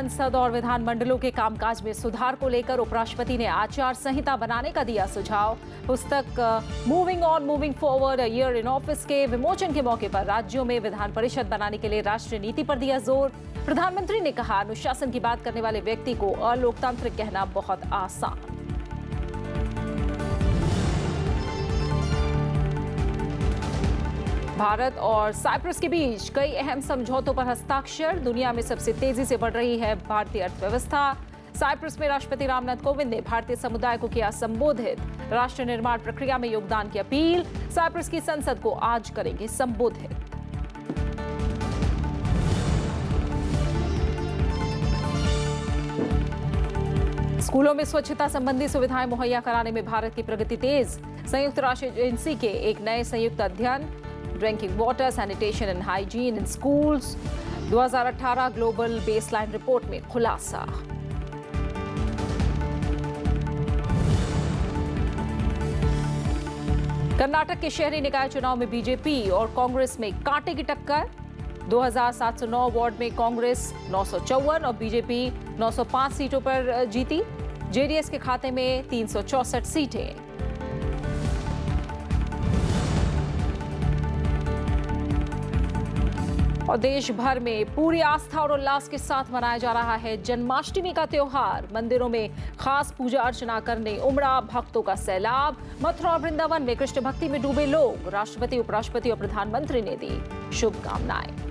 संसद और विधानमंडलों के कामकाज में सुधार को लेकर उपराष्ट्रपति ने आचार संहिता बनाने का दिया सुझाव। पुस्तक moving on moving forward a year in office के विमोचन के मौके पर राज्यों में विधान परिषद बनाने के लिए राष्ट्रीय नीति पर दिया जोर। प्रधानमंत्री ने कहा, अनुशासन की बात करने वाले व्यक्ति को अलोकतांत्रिक कहना बहुत आसान। भारत और साइप्रस के बीच कई अहम समझौतों पर हस्ताक्षर। दुनिया में सबसे तेजी से बढ़ रही है भारतीय अर्थव्यवस्था। साइप्रस में राष्ट्रपति रामनाथ कोविंद ने भारतीय समुदाय को किया संबोधित। राष्ट्र निर्माण प्रक्रिया में योगदान की अपील। साइप्रस की संसद को आज करेंगे संबोधित। स्कूलों में स्वच्छता संबंधी सुविधाएं मुहैया कराने में भारत की प्रगति तेज। संयुक्त राष्ट्र एजेंसी के एक नए संयुक्त अध्ययन drinking water sanitation and hygiene in schools 2018 global baseline report में खुलासा। कर्नाटक के शहरी निकाय चुनाव में बीजेपी और कांग्रेस में कांटे की टक्कर। 2709 वार्ड में कांग्रेस 954 और बीजेपी 905 सीटों पर जीती। जेडीएस के खाते में 364 सीटें। और देश भर में पूरी आस्था और उल्लास के साथ मनाया जा रहा है जन्माष्टमी का त्योहार। मंदिरों में खास पूजा अर्चना करने उमड़ा भक्तों का सैलाब। मथुरा और वृंदावन में कृष्ण भक्ति में डूबे लोग। राष्ट्रपति, उपराष्ट्रपति और प्रधानमंत्री ने दी शुभकामनाएं।